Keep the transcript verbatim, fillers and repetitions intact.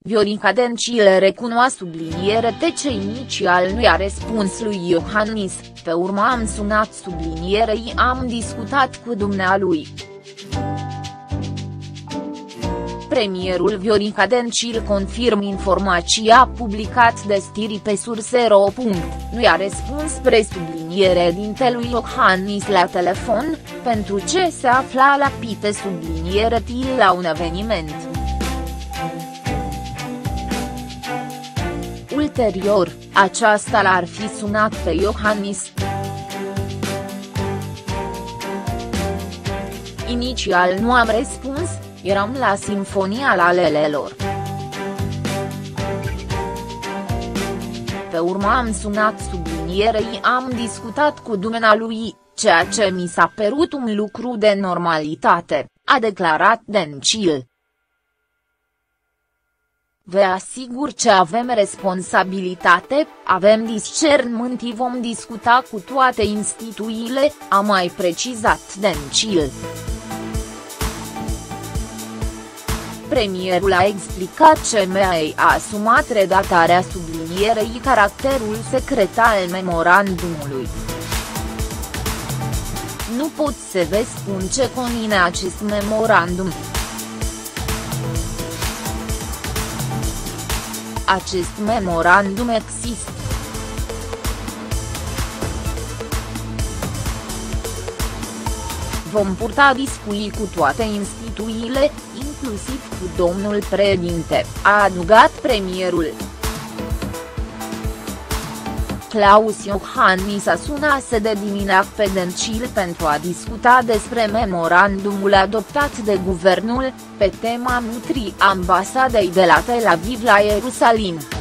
Viorica Dencil recunoaște subliniere T ce inițial nu i-a răspuns lui Iohannis, pe urmă am sunat sublinierei am discutat cu dumnealui. Premierul Viorica Dencil confirmă informația publicat de Stiri pe Sursero. Nu i-a răspuns presubliniere dintelui Iohannis la telefon, pentru ce se afla la pite subliniere til la un eveniment. Ulterior, aceasta l-ar fi sunat pe Iohannis. Inițial nu am răspuns, eram la Sinfonia Lalelelor. Pe urmă am sunat sublinierei am discutat cu dumnealui, ceea ce mi s-a părut un lucru de normalitate, a declarat Dencil. Vă asigur că avem responsabilitate, avem discernământ și vom discuta cu toate instituțiile, a mai precizat Dencil. Premierul a explicat că M A a asumat redactarea sublinierei caracterul secret al memorandumului. Nu pot să vă spun ce conține acest memorandum. Acest memorandum există. Vom purta discuții cu toate instituțiile, inclusiv cu domnul președinte, a adăugat premierul. Claus Iohannis a sunat de dimineață pe Dencil pentru a discuta despre memorandumul adoptat de guvernul, pe tema mutrii ambasadei de la Tel Aviv la Ierusalim.